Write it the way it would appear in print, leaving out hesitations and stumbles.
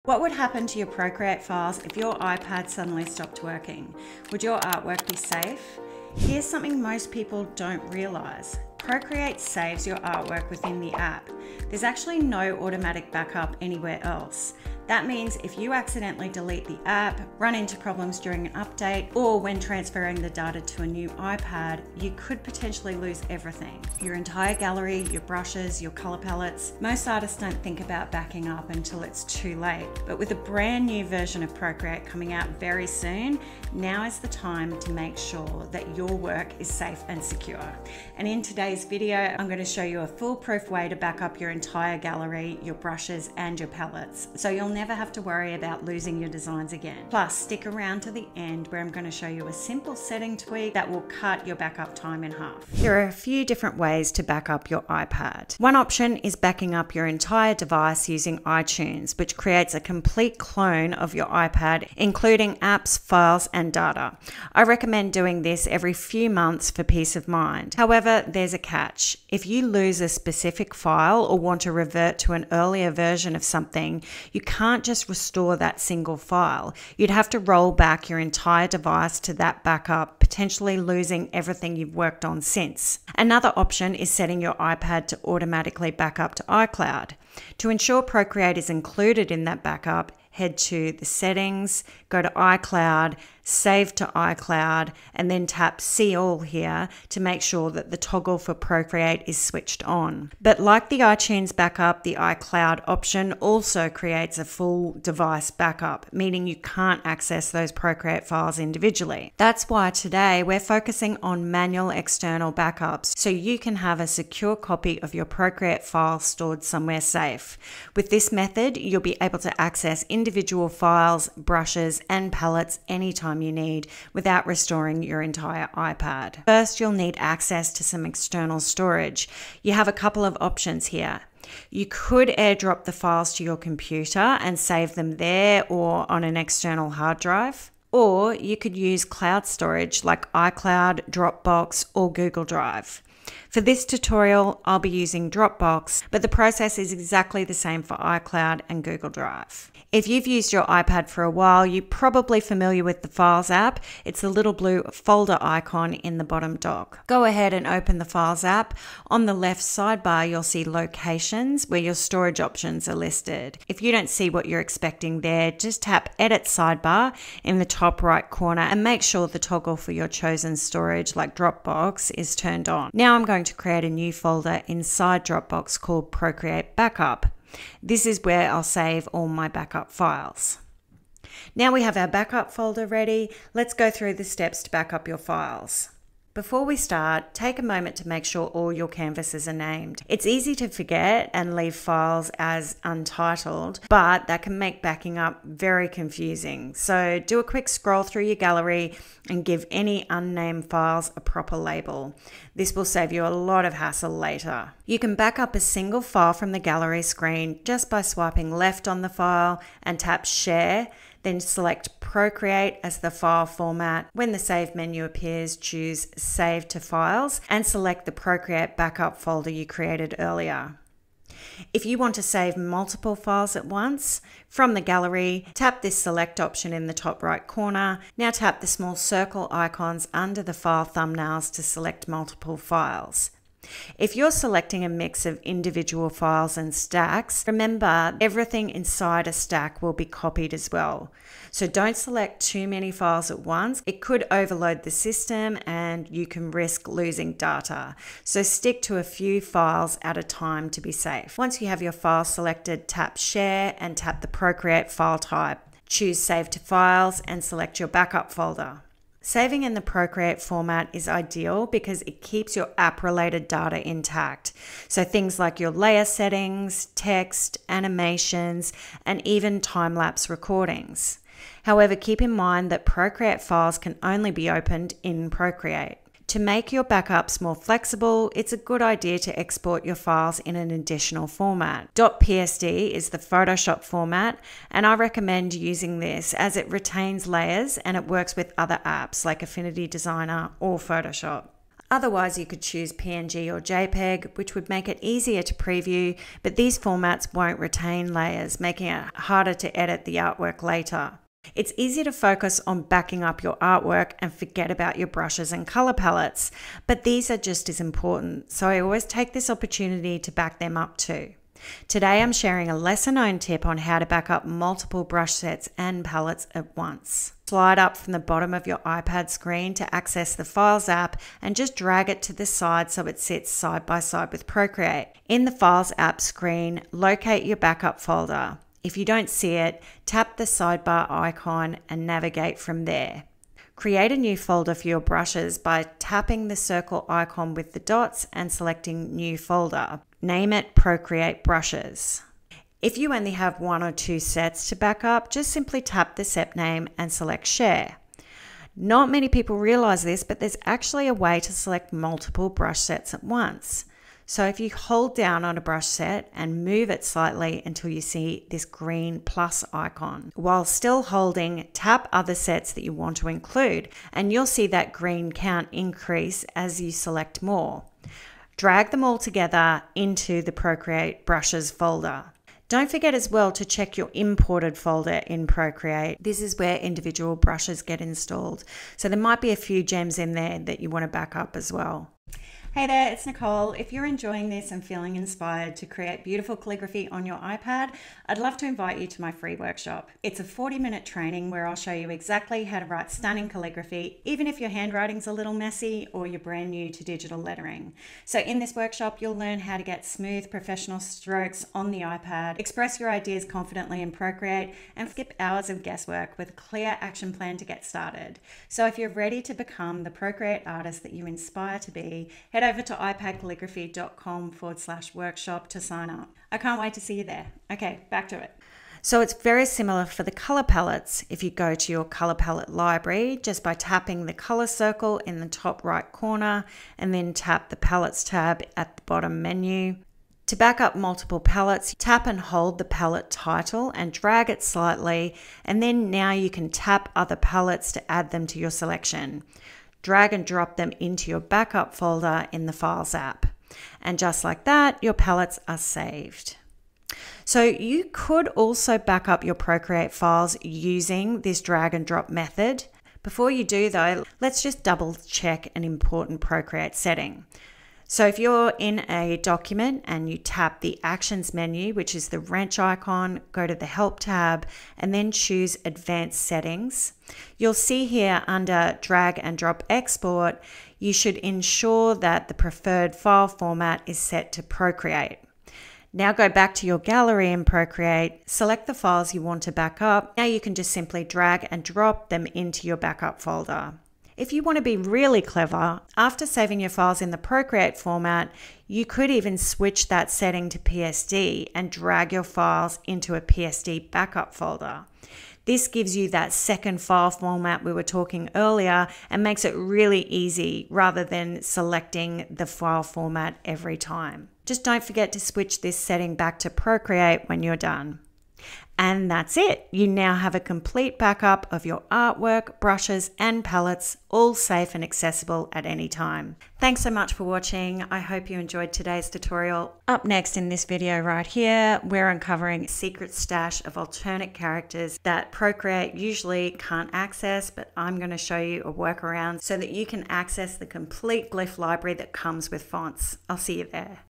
What would happen to your Procreate files if your iPad suddenly stopped working? Would your artwork be safe? Here's something most people don't realize. Procreate saves your artwork within the app. There's actually no automatic backup anywhere else. That means if you accidentally delete the app, run into problems during an update, or when transferring the data to a new iPad, you could potentially lose everything. Your entire gallery, your brushes, your color palettes. Most artists don't think about backing up until it's too late. But with a brand new version of Procreate coming out very soon, now is the time to make sure that your work is safe and secure. And in today's video, I'm going to show you a foolproof way to back up your entire gallery, your brushes, and your palettes. So you'll never have to worry about losing your designs again. Plus, stick around to the end where I'm going to show you a simple setting tweak that will cut your backup time in half. There are a few different ways to back up your iPad. One option is backing up your entire device using iTunes, which creates a complete clone of your iPad, including apps, files, and data. I recommend doing this every few months for peace of mind. However, there's a catch. If you lose a specific file or want to revert to an earlier version of something, you can't just restore that single file. You'd have to roll back your entire device to that backup, potentially losing everything you've worked on since. Another option is setting your iPad to automatically back up to iCloud. To ensure Procreate is included in that backup, head to the settings, go to iCloud, save to iCloud, and then tap See All here to make sure that the toggle for Procreate is switched on. But like the iTunes backup, the iCloud option also creates a full device backup, meaning you can't access those Procreate files individually. That's why today we're focusing on manual external backups so you can have a secure copy of your Procreate file stored somewhere safe. With this method, you'll be able to access individual files, brushes, and palettes anytime you need without restoring your entire iPad. First, you'll need access to some external storage. You have a couple of options here. You could airdrop the files to your computer and save them there or on an external hard drive. Or you could use cloud storage like iCloud, Dropbox, or Google Drive. For this tutorial, I'll be using Dropbox, but the process is exactly the same for iCloud and Google Drive. If you've used your iPad for a while, you're probably familiar with the Files app. It's the little blue folder icon in the bottom dock. Go ahead and open the Files app. On the left sidebar, you'll see Locations, where your storage options are listed. If you don't see what you're expecting there, just tap Edit Sidebar in the top right corner and make sure the toggle for your chosen storage, like Dropbox, is turned on. Now I'm going to create a new folder inside Dropbox called Procreate Backup. This is where I'll save all my backup files. Now we have our backup folder ready. Let's go through the steps to back up your files. Before we start, take a moment to make sure all your canvases are named. It's easy to forget and leave files as untitled, but that can make backing up very confusing. So do a quick scroll through your gallery and give any unnamed files a proper label. This will save you a lot of hassle later. You can back up a single file from the gallery screen just by swiping left on the file and tap Share. Then select Procreate as the file format. When the Save menu appears, choose Save to Files and select the Procreate backup folder you created earlier. If you want to save multiple files at once, from the gallery, tap this Select option in the top right corner. Now tap the small circle icons under the file thumbnails to select multiple files. If you're selecting a mix of individual files and stacks, remember everything inside a stack will be copied as well. So don't select too many files at once. It could overload the system and you can risk losing data. So stick to a few files at a time to be safe. Once you have your file selected, tap Share and tap the Procreate file type. Choose Save to Files and select your backup folder. Saving in the Procreate format is ideal because it keeps your app-related data intact. So things like your layer settings, text, animations, and even time-lapse recordings. However, keep in mind that Procreate files can only be opened in Procreate. To make your backups more flexible, it's a good idea to export your files in an additional format. .psd is the Photoshop format, and I recommend using this as it retains layers and it works with other apps like Affinity Designer or Photoshop. Otherwise, you could choose PNG or JPEG, which would make it easier to preview, but these formats won't retain layers, making it harder to edit the artwork later. It's easy to focus on backing up your artwork and forget about your brushes and color palettes, but these are just as important, so I always take this opportunity to back them up too. Today I'm sharing a lesser known tip on how to back up multiple brush sets and palettes at once. Slide up from the bottom of your iPad screen to access the Files app and just drag it to the side so it sits side by side with Procreate. In the Files app screen, locate your backup folder. If you don't see it, tap the sidebar icon and navigate from there. Create a new folder for your brushes by tapping the circle icon with the dots and selecting New Folder. Name it Procreate Brushes. If you only have 1 or 2 sets to back up, just simply tap the set name and select Share. Not many people realize this, but there's actually a way to select multiple brush sets at once. So if you hold down on a brush set and move it slightly until you see this green plus icon, while still holding, tap other sets that you want to include, and you'll see that green count increase as you select more. Drag them all together into the Procreate Brushes folder. Don't forget as well to check your imported folder in Procreate. This is where individual brushes get installed. So there might be a few gems in there that you want to back up as well. Hey there, it's Nicole. If you're enjoying this and feeling inspired to create beautiful calligraphy on your iPad, I'd love to invite you to my free workshop. It's a 40-minute training where I'll show you exactly how to write stunning calligraphy, even if your handwriting's a little messy or you're brand new to digital lettering. So in this workshop, you'll learn how to get smooth, professional strokes on the iPad, express your ideas confidently in Procreate, and skip hours of guesswork with a clear action plan to get started. So if you're ready to become the Procreate artist that you inspire to be, head over to ipadcalligraphy.com/workshop to sign up. I can't wait to see you there. Okay, back to it. So it's very similar for the color palettes. If you go to your color palette library, just by tapping the color circle in the top right corner and then tap the palettes tab at the bottom menu. To back up multiple palettes, tap and hold the palette title and drag it slightly, and then now you can tap other palettes to add them to your selection. Drag and drop them into your backup folder in the Files app. And just like that, your palettes are saved. So you could also back up your Procreate files using this drag and drop method. Before you do though, let's just double check an important Procreate setting. So if you're in a document and you tap the Actions menu, which is the wrench icon, go to the Help tab and then choose Advanced Settings. You'll see here under Drag and Drop Export, you should ensure that the preferred file format is set to Procreate. Now go back to your gallery in Procreate, select the files you want to back up. Now you can just simply drag and drop them into your backup folder. If you want to be really clever, after saving your files in the Procreate format, you could even switch that setting to PSD and drag your files into a PSD backup folder. This gives you that second file format we were talking earlier and makes it really easy rather than selecting the file format every time. Just don't forget to switch this setting back to Procreate when you're done. And that's it. You now have a complete backup of your artwork, brushes, and palettes, all safe and accessible at any time. Thanks so much for watching. I hope you enjoyed today's tutorial. Up next in this video right here, we're uncovering a secret stash of alternate characters that Procreate usually can't access, but I'm going to show you a workaround so that you can access the complete glyph library that comes with fonts. I'll see you there.